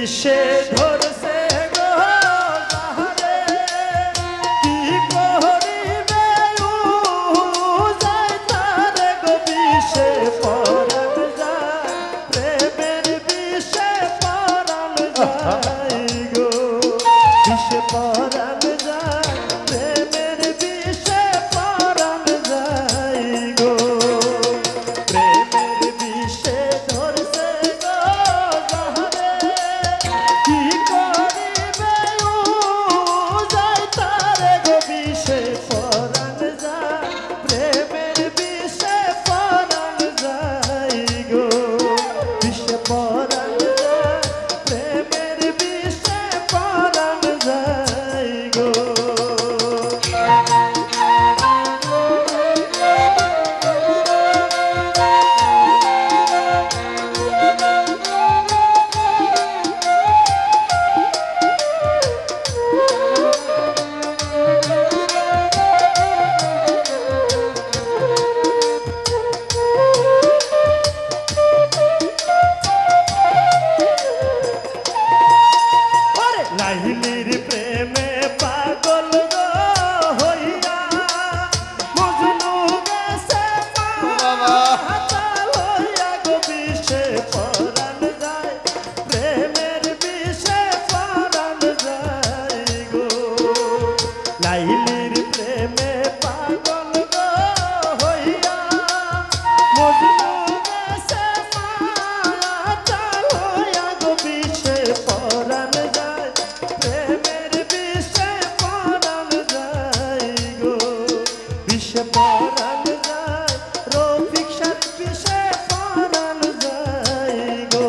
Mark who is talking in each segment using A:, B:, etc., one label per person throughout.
A: বিষে ধরছে গো যাহারে কি করিবে যায় তারে গো বিষে পরাণ যায় প্রেমের বিষে পরাণ যায় গো বিষে পরাণ যায় প্রেমের বিষে পরাণ যায় গো প্রেমের বিষে ধরছে গো যাহারে কি করিবে যায় তারে গো বিষে পরাণ যায় প্রেমের বিষে পরাণ যায় গো বিষে পরাণ যায় প্রেমের বিষে পরাণ যায় গো লাইলির প্রেমে পাগল গো হইয়া মজনু গেছে পাতাল হইয়া গো বিষে পরাণ যায় প্রেমের বিষে পরাণ যায় গো লাইলির প্রেমে পাগল গো হইয়া মজনু গেছে পাতাল হইয়া গো বিষে পরাণ যায় প্রেমের বিষে পরাণ যায় গো বিষে পরাণ যায় রফিক সার বিষে পরাণ যায় গো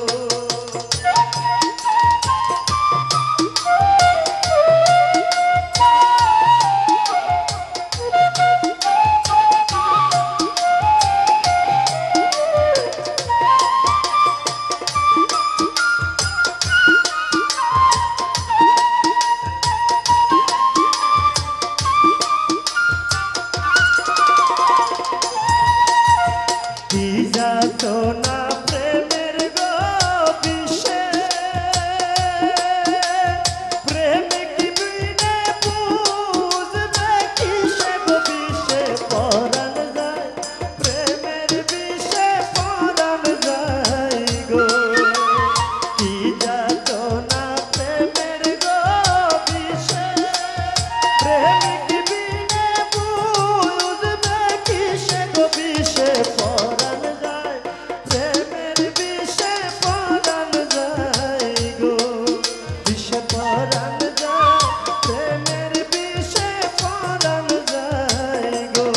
A: কি যাতনা প্রেমের গো বিষে প্রেমিক বিনে বুঝবে কিসে গো বিষে পরাণ যায় প্রেমের বিষে পরাণ যায় গো কি যাতনা প্রেমের গো বিষে প্রেমিক বিনে বুঝবে কিসে গো বিষে পরাণ যায় প্রেমের বিষে পরাণ যায় গো বিষে পরাণ যায় প্রেমের বিষে পরাণ যায় গো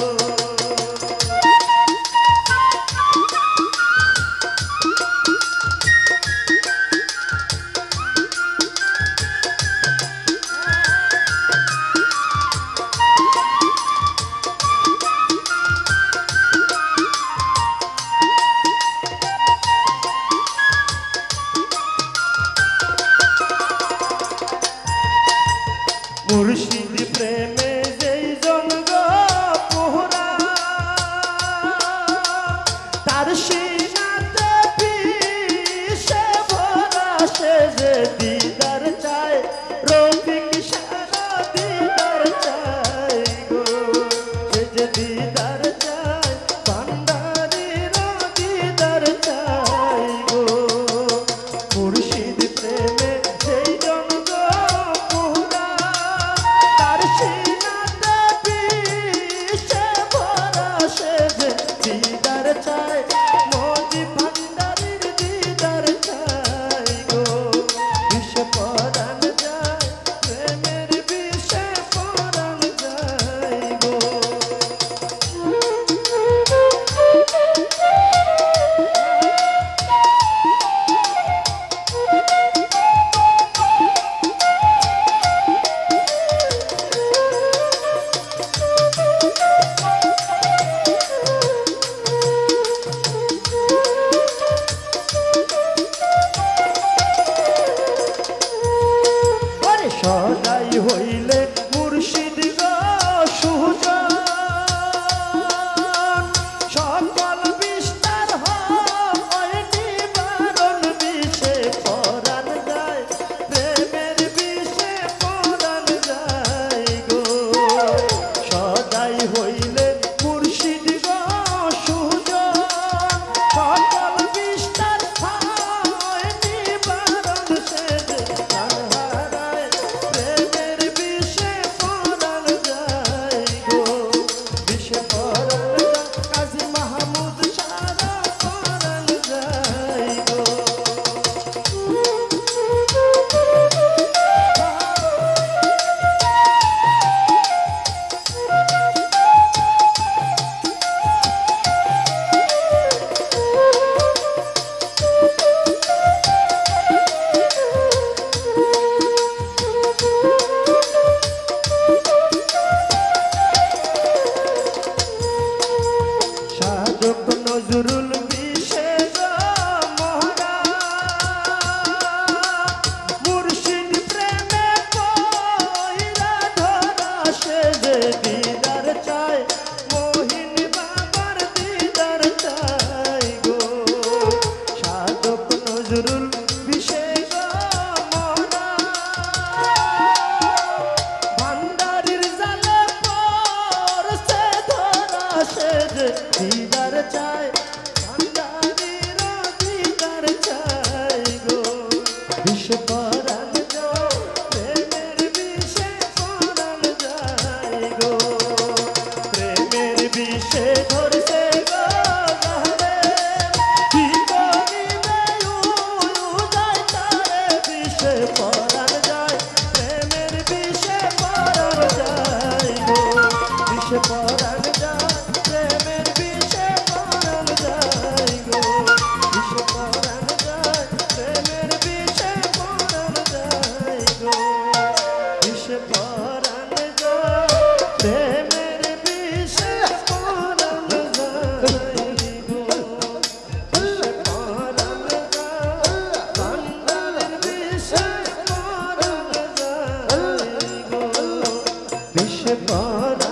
A: মুর্শিদ প্রেমে যেই জন গো পোহরা তার সিনাতে বিষে ভরা সে যে দিদার চায় রফিক সারা দিদার চায় গো সে যে দিদার চায় ভান্ডারীর দিদার চায় গো মুর্শিদ প্রেমে যেই জন গো পোহরা তার সিনাতে বিষে ভরা সে যে দিদার চায় মজি ভান্ডারীর দিদার চায় গো বিষে পরাণ যায় প্রেমের বিষে পরাণ যায় গো সদাই হইলে মুর্শিদ গো সুজন সকল বিস্তার হয় নিবারণ বিষে পরাণ পরাণ যায় প্রেমের বিষে পরাণ যায় গো বিষে পরাণ যায় প্রেমের বিষে পরাণ যায় গো বিষে পরাণ যায় প্রেমের বিষে পরাণ যায় গো বিষে পরাণ যায় বান্দারের বিষে পরাণ যায় গো বিষে পরাণ